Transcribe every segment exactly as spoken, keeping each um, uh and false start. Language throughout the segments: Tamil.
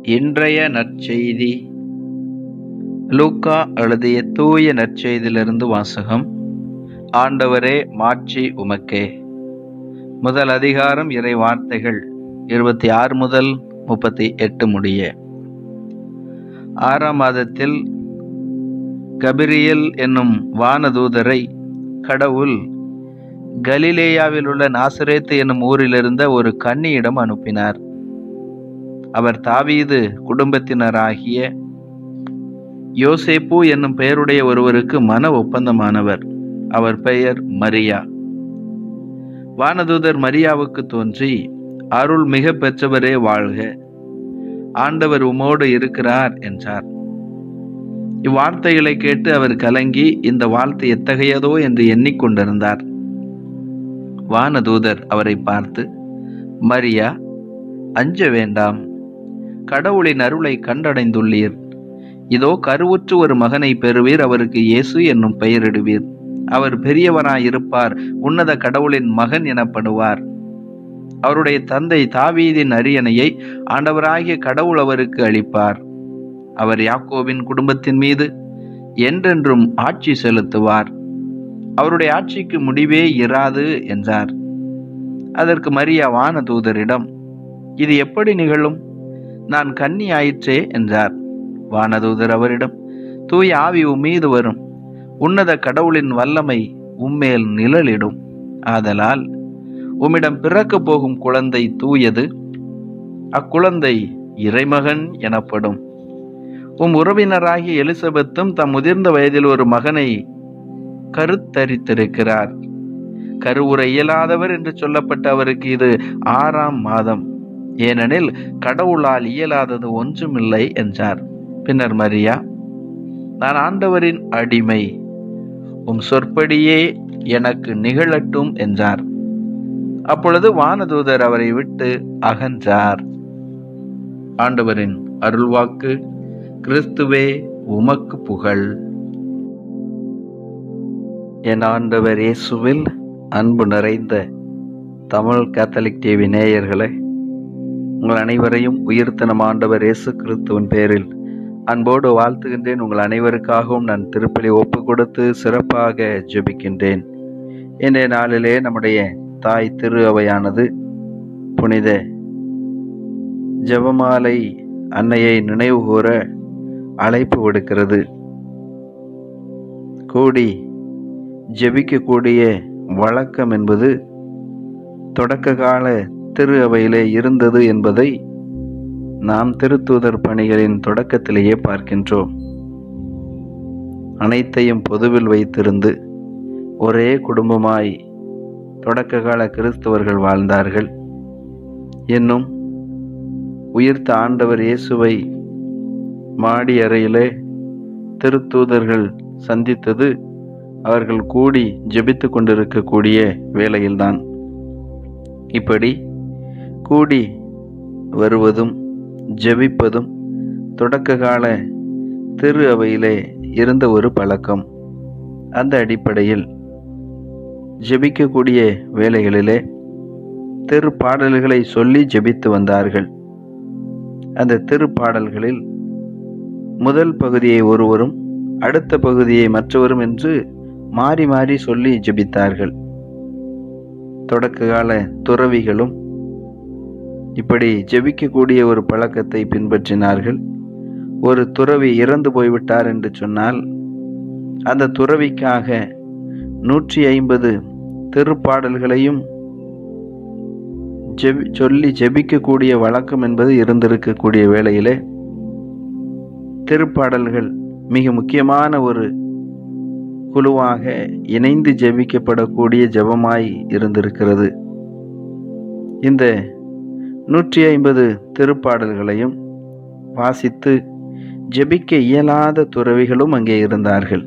இன்றைய நற்செய்தி லூக்கா எழுதிய தூய நற்செய்தியிலிருந்து வாசகம். ஆண்டவரே, மாட்சி உமக்கே. முதல் அதிகாரம், இறை வார்த்தைகள் இருபத்தி ஆறு முதல் முப்பத்தி எட்டு முடிய. ஆறாம் மாதத்தில் கபிரியேல் என்னும் வானதூதரை கடவுள் கலிலேயாவில் உள்ள நாசரேத்து என்னும் ஊரிலிருந்த ஒரு கன்னியிடம் அனுப்பினார். அவர் தாவீது குடும்பத்தினராகிய யோசேப்பு என்னும் பெயருடைய ஒருவருக்கு மன ஒப்பந்தமானவர். அவர் பெயர் மரியா. வானதூதர் மரியாவுக்கு தோன்றி, அருள் மிக பெற்றவரே வாழ்க, ஆண்டவர் உமோடு இருக்கிறார் என்றார். இவ்வார்த்தைகளை கேட்டு அவர் கலங்கி, இந்த வாழ்த்து எத்தகையதோ என்று எண்ணிக்கொண்டிருந்தார். வானதூதர் அவரை பார்த்து, மரியா, அஞ்ச வேண்டாம், கடவுளின் அருளை கண்டடைந்துள்ளீர். இதோ கருவுற்று ஒரு மகனை பெறுவீர், அவருக்கு இயேசு என்னும் பெயரிடுவீர். அவர் பெரியவராயிருப்பார், உன்னத கடவுளின் மகன் எனப்படுவார். அவருடைய தந்தை தாவீதின் அரியணையை ஆண்டவராகிய கடவுள் அவருக்கு அளிப்பார். அவர் யாக்கோபின் குடும்பத்தின் மீது என்றென்றும் ஆட்சி செலுத்துவார். அவருடைய ஆட்சிக்கு முடிவே இராது என்றார். அதற்கு மரியா வானதூதரிடம், இது எப்படி நிகழும்? நான் கன்னி ஆயிற்றே என்றார். வானதூதர் அவரிடம், தூய ஆவி உம்மீது வரும், உன்னத கடவுளின் வல்லமை உம்மேல் நிழலிடும். ஆதலால் உம்மிடம் பிறக்க போகும் குழந்தை தூயது, அக்குழந்தை இறைமகன் எனப்படும். உம் உறவினராகிய எலிசபெத்தும் தம் முதிர்ந்த வயதில் ஒரு மகனை கருத்தரித்திருக்கிறார். கருவுற இயலாதவர் என்று சொல்லப்பட்ட அவருக்கு இது ஆறாம் மாதம், ஏனெனில் கடவுளால் இயலாதது ஒன்றுமில்லை என்றார். பின்னர் மரியா, நான் ஆண்டவரின் அடிமை, உம் சொற்படியே எனக்கு நிகழட்டும் என்றார். அப்பொழுது வானதூதர் அவரை விட்டு அகன்றார். ஆண்டவரின் அருள்வாக்கு. கிறிஸ்துவே, உமக்கு புகழ். என் ஆண்டவர் இயேசுவில் அன்பு நிறைந்த தமிழ் கேத்தலிக் டிவி நேயர்களே, உங்கள் அனைவரையும் உயிர்த்தனம் ஆண்டவர் இயேசு கிறிஸ்துவின் பேரில் அன்போடு வாழ்த்துகின்றேன். உங்கள் அனைவருக்காகவும் நான் திருப்பலி ஒப்பு கொடுத்து சிறப்பாக ஜெபிக்கின்றேன். இன்றைய நாளிலே நம்முடைய தாய் திரு அவையானது புனித ஜெபமாலை அன்னையை நினைவு கூற அழைப்பு விடுக்கிறது. கூடி ஜெபிக்கக்கூடிய வழக்கம் என்பது தொடக்க கால திரு அவையிலே இருந்தது என்பதை நாம் திருத்தூதர் பணிகளின் தொடக்கத்திலேயே பார்க்கின்றோம். அனைத்தையும் பொதுவில் வைத்திருந்து ஒரே குடும்பமாய் தொடக்க கால கிறிஸ்தவர்கள் வாழ்ந்தார்கள். என்னும் உயிர்த்த ஆண்டவர் இயேசுவை மாடி அறையிலே திருத்தூதர்கள் சந்தித்தது அவர்கள் கூடி ஜெபித்து கொண்டிருக்கக்கூடிய வேளையில்தான். இப்படி கூடி வருவதும் ஜெபிப்பதும் தொடக்க கால திரு அவையிலே இருந்த ஒரு பழக்கம். அந்த அடிப்படையில் ஜெபிக்கக்கூடிய வேளைகளிலே திருப்பாடல்களை சொல்லி ஜெபித்து வந்தார்கள். அந்த திருப்பாடல்களில் முதல் பகுதியை ஒருவரும் அடுத்த பகுதியை மற்றவரும் என்று மாறி மாறி சொல்லி ஜெபித்தார்கள். தொடக்க கால துறவிகளும் இப்படி ஜெபிக்கக்கூடிய ஒரு பழக்கத்தை பின்பற்றினார்கள். ஒரு துறவி இறந்து போய்விட்டார் என்று சொன்னால் அந்த துறவிக்காக நூற்றி ஐம்பது திருப்பாடல்களையும் ஜெபி சொல்லி ஜெபிக்கக்கூடிய வழக்கம் என்பது இருந்திருக்கக்கூடிய வேளையிலே திருப்பாடல்கள் மிக முக்கியமான ஒரு குழுவாக இணைந்து ஜெபிக்கப்படக்கூடிய ஜெபமாய் இருந்திருக்கிறது. இந்த நூற்றி ஐம்பது திருப்பாடல்களையும் வாசித்து ஜெபிக்க இயலாத துறவிகளும் அங்கே இருந்தார்கள்.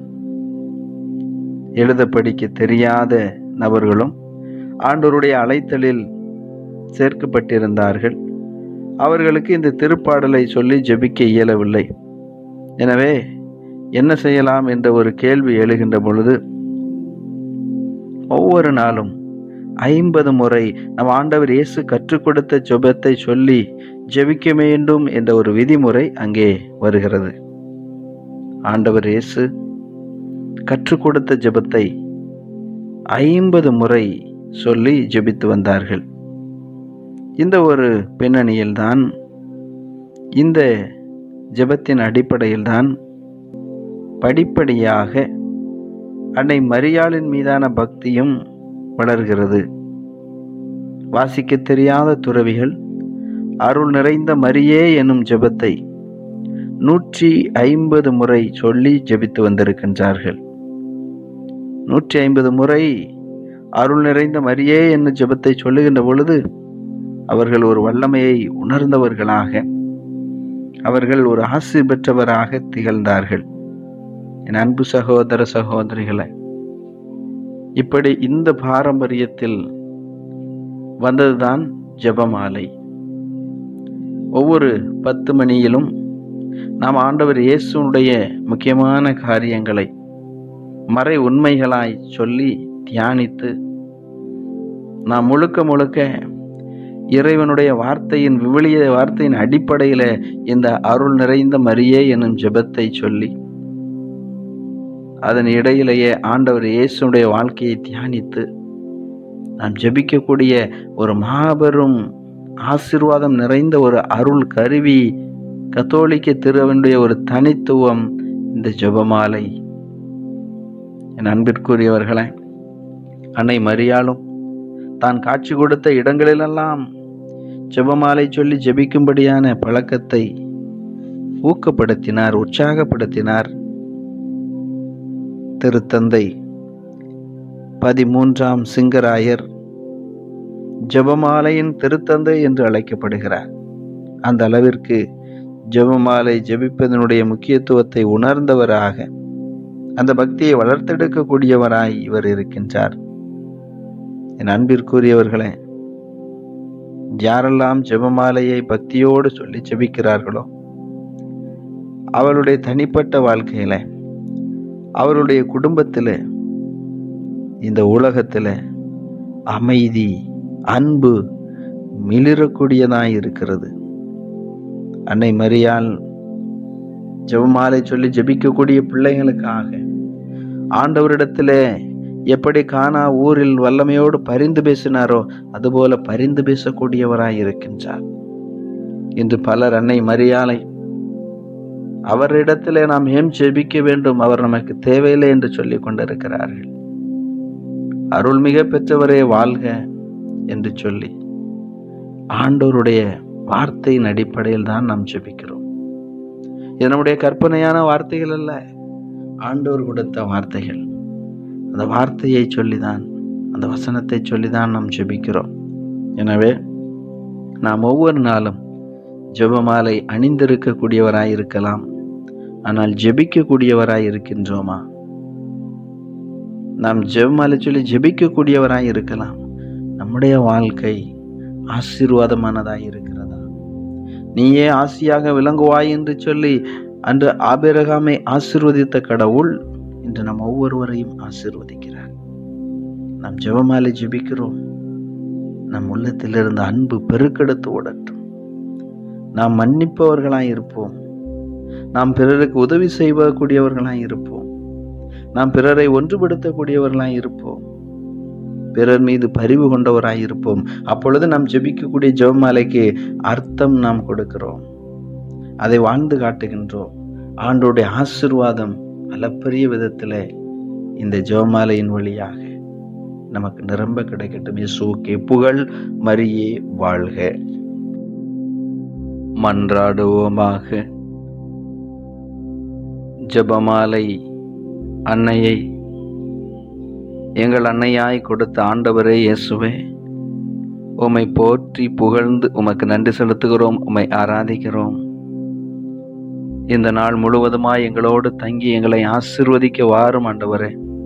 எழுத படிக்க தெரியாத நபர்களும் ஆண்டவருடைய அழைத்தலில் சேர்க்கப்பட்டிருந்தார்கள். அவர்களுக்கு இந்த திருப்பாடலை சொல்லி ஜெபிக்க இயலவில்லை. எனவே என்ன செய்யலாம் என்ற ஒரு கேள்வி எழுகின்ற பொழுது ஒவ்வொரு நாளும் ஐம்பது முறை நம் ஆண்டவர் இயேசு கற்றுக் கொடுத்த ஜெபத்தை சொல்லி ஜெபிக்க வேண்டும் என்ற ஒரு விதிமுறை அங்கே வருகிறது. ஆண்டவர் இயேசு கற்றுக் கொடுத்த ஜெபத்தை ஐம்பது முறை சொல்லி ஜெபித்து வந்தார்கள். இந்த ஒரு பின்னணியில்தான், இந்த ஜெபத்தின் அடிப்படையில்தான் படிப்படியாக அன்னை மரியாளின் மீதான பக்தியும் வளர்கிறது. வாசிக்க தெரியாத துறவிகள் அருள் நிறைந்த மரியே என்னும் ஜெபத்தை நூற்றி ஐம்பது முறை சொல்லி ஜெபித்து வந்திருக்கின்றார்கள். நூற்றி ஐம்பது முறை அருள் நிறைந்த மரியே என்னும் ஜெபத்தை சொல்லுகின்ற பொழுது அவர்கள் ஒரு வல்லமையை உணர்ந்தவர்களாக, அவர்கள் ஒரு ஆசி பெற்றவராக திகழ்ந்தார்கள். என் அன்பு சகோதர சகோதரிகளை, இப்படி இந்த பாரம்பரியத்தில் வந்ததுதான் ஜெபமாலை. ஒவ்வொரு பத்து மணியிலும் நாம் ஆண்டவர் இயேசுனுடைய முக்கியமான காரியங்களை மறை உண்மைகளாய் சொல்லி தியானித்து, நாம் முழுக்க முழுக்க இறைவனுடைய வார்த்தையின் விவிலிய வார்த்தையின் அடிப்படையில் இந்த அருள் நிறைந்த மரியே எனும் ஜெபத்தை சொல்லி, அதன் இடையிலேயே ஆண்டவர் இயேசுடைய வாழ்க்கையை தியானித்து நாம் ஜெபிக்கக்கூடிய ஒரு மாபெரும் ஆசீர்வாதம் நிறைந்த ஒரு அருள் கருவி, கத்தோலிக்க திருவனுடைய ஒரு தனித்துவம் இந்த ஜெபமாலை. என் அன்பிற்குரியவர்களே, அன்னை மரியாளும் தான் காட்சி கொடுத்த இடங்களிலெல்லாம் ஜெபமாலை சொல்லி ஜெபிக்கும்படியான பழக்கத்தை ஊக்கப்படுத்தினார், உற்சாகப்படுத்தினார். திருத்தந்தை பதிமூன்றாம் சிங்கராயர் ஜெபமாலையின் திருத்தந்தை என்று அழைக்கப்படுகிறார். அந்த அளவிற்கு ஜெபமாலை ஜெபிப்பதனுடைய முக்கியத்துவத்தை உணர்ந்தவராக, அந்த பக்தியை வளர்த்தெடுக்கக்கூடியவராய் இவர் இருக்கின்றார். என் அன்பிற்குரியவர்களே, யாரெல்லாம் ஜெபமாலையை பக்தியோடு சொல்லி ஜெபிக்கிறார்களோ அவளுடைய தனிப்பட்ட வாழ்க்கையில, அவருடைய குடும்பத்தில், இந்த உலகத்தில் அமைதி, அன்பு மிளிரக்கூடியதாய் இருக்கிறது. அன்னை மரியாள் ஜெபமாலை சொல்லி ஜெபிக்கக்கூடிய பிள்ளைகளுக்காக ஆண்டவரிடத்தில் எப்படி கானா ஊரில் வல்லமையோடு பரிந்து பேசினாரோ அதுபோல பரிந்து பேசக்கூடியவராய் இருக்கின்றார். இன்று பலர் அன்னை மரியாளை அவரிடத்திலே நாம் ஏன் ஜெபிக்க வேண்டும், அவர் நமக்கு தேவையில்லை என்று சொல்லிக் கொண்டிருக்கிறார்கள். அருள்மிக பெற்றவரே வாழ்க என்று சொல்லி ஆண்டவருடைய வார்த்தையின் அடிப்படையில் தான் நாம் ஜெபிக்கிறோம். இது நம்முடைய கற்பனையான வார்த்தைகள் அல்ல, ஆண்டவர் கொடுத்த வார்த்தைகள். அந்த வார்த்தையை சொல்லிதான், அந்த வசனத்தை சொல்லிதான் நாம் ஜெபிக்கிறோம். எனவே நாம் ஒவ்வொரு நாளும் ஜெபமாலை அணிந்திருக்கக்கூடியவராய் இருக்கலாம், ஆனால் ஜெபிக்கக்கூடியவராய் இருக்கின்றோமா? நாம் ஜெபமாலை சொல்லி ஜெபிக்கக்கூடியவராய் இருக்கலாம், நம்முடைய வாழ்க்கை ஆசீர்வாதமானதாய் இருக்கிறதா? நீயே ஆசியாக விளங்குவாய் என்று சொல்லி அன்று ஆபிரகாமை ஆசீர்வதித்த கடவுள் இன்று நம் ஒவ்வொருவரையும் ஆசீர்வதிக்கிறார். நாம் ஜெபமாலை ஜெபிக்கிறோம், நம் உள்ளத்திலிருந்து அன்பு பெருக்கெடுத்து ஓடட்டும். நாம் மன்னிப்பவர்களாய் இருப்போம், நாம் பிறருக்கு உதவி செய்யக்கூடியவர்களாய் இருப்போம், நாம் பிறரை ஒன்றுபடுத்தக்கூடியவர்களாய் இருப்போம், பிறர் மீது பரிவு கொண்டவராய் இருப்போம். அப்பொழுது நாம் ஜெபிக்கக்கூடிய ஜெபமாலைக்கு அர்த்தம் நாம் கொடுக்கிறோம், அதை வாழ்ந்து காட்டுகின்றோம். ஆண்டோடைய ஆசீர்வாதம் அளப்பரிய விதத்தில் இந்த ஜெபமாலையின் வழியாக நமக்கு நிரம்ப கிடைக்கட்டும். இயேசுவுக்கே புகழ், மரியே வாழ்க. மன்றாடுவோமாக. ஜெபமாலை அன்னையை எங்கள் அன்னையாய் கொடுத்த ஆண்டவரே இயேசுவே, உம்மை போற்றி புகழ்ந்து உமக்கு நன்றி செலுத்துகிறோம், உம்மை ஆராதிக்கிறோம். இந்த நாள் முழுவதுமாய் எங்களோடு தங்கி எங்களை ஆசீர்வதிக்க வாரும் ஆண்டவரே.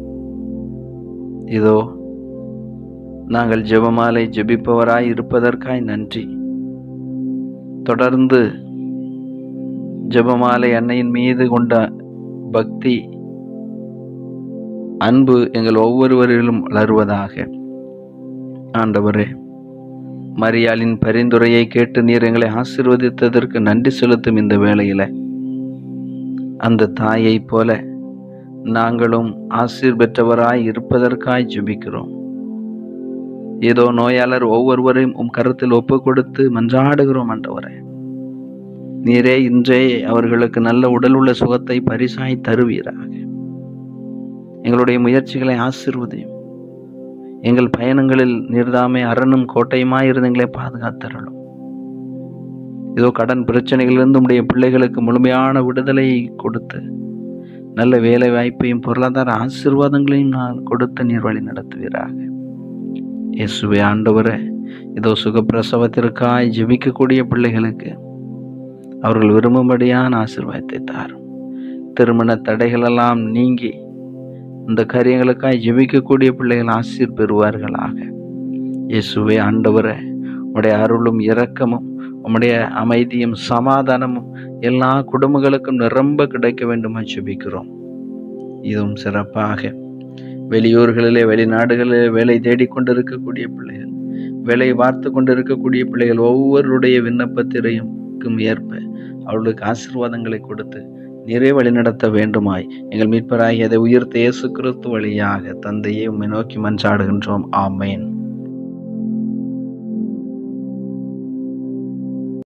இதோ நாங்கள் ஜெபமாலை ஜெபிப்பவராய் இருப்பதற்காய் நன்றி. தொடர்ந்து ஜெபமாலை அன்னையின் மீது கொண்ட பக்தி, அன்பு எங்கள் ஒவ்வொருவரிலும் வளருவதாக. ஆண்டவரே, மரியாளின் பரிந்துரையை கேட்டு நீர் எங்களை ஆசீர்வதித்ததற்கு நன்றி செலுத்தும் இந்த வேளையில அந்த தாயை போல நாங்களும் ஆசீர் பெற்றவராய் இருப்பதற்காய் ஜெபிக்கிறோம். ஏதோ நோயாளர் ஒவ்வொருவரையும் உம் கருத்தில் ஒப்பு கொடுத்து மன்றாடுகிறோம். ஆண்டவரே, நீரே இன்றே அவர்களுக்கு நல்ல உடல் உள்ள சுகத்தை பரிசாய் தருவீராக. எங்களுடைய முயற்சிகளை ஆசீர்வதியும். எங்கள் பயணங்களில் நீர்தாமே அரணும் கோட்டையுமாய் இருந்து எங்களை பாதுகாத்தருளும். ஏதோ கடன் பிரச்சனைகளிலிருந்து உடைய பிள்ளைகளுக்கு முழுமையான விடுதலையை கொடுத்து நல்ல வேலை வாய்ப்பையும் பொருளாதார ஆசீர்வாதங்களையும் நான் கொடுத்து நீர் வழி நடத்துவீராக. இயேசுவே ஆண்டவரே, ஏதோ சுகப்பிரசவத்திற்காய் ஜெபிக்கக்கூடிய பிள்ளைகளுக்கு அவர்கள் விரும்பும்படியான ஆசீர்வாதத்தை தாரும். திருமண தடைகளெல்லாம் நீங்கி இந்த காரியங்களுக்காய் ஜெபிக்கக்கூடிய பிள்ளைகள் ஆசீர் பெறுவார்களாக. இயேசுவே ஆண்டவரே, உம்முடைய அருளும் இரக்கமும் உம்முடைய அமைதியும் சமாதானமும் எல்லா குடும்பங்களுக்கும் நிரம்ப கிடைக்க வேண்டுமா ஜெபிக்கிறோம். இதுவும் சிறப்பாக வெளியூர்களிலே வெளிநாடுகளிலே வேலை தேடிக்கொண்டிருக்கக்கூடிய பிள்ளைகள், வேலை பார்த்து கொண்டிருக்கக்கூடிய பிள்ளைகள் ஒவ்வொருடைய விண்ணப்பத்திற்கும் ஏற்ப அவர்களுக்கு ஆசீர்வாதங்களை கொடுத்து நிறைய வழி நடத்த வேண்டுமாய் எங்கள் மீட்பராகிய அதை உயிர்த்த இயேசு கிறிஸ்து வழியாக தந்தையை உம்மை நோக்கி மன்றாடுகின்றோம். ஆமேன்.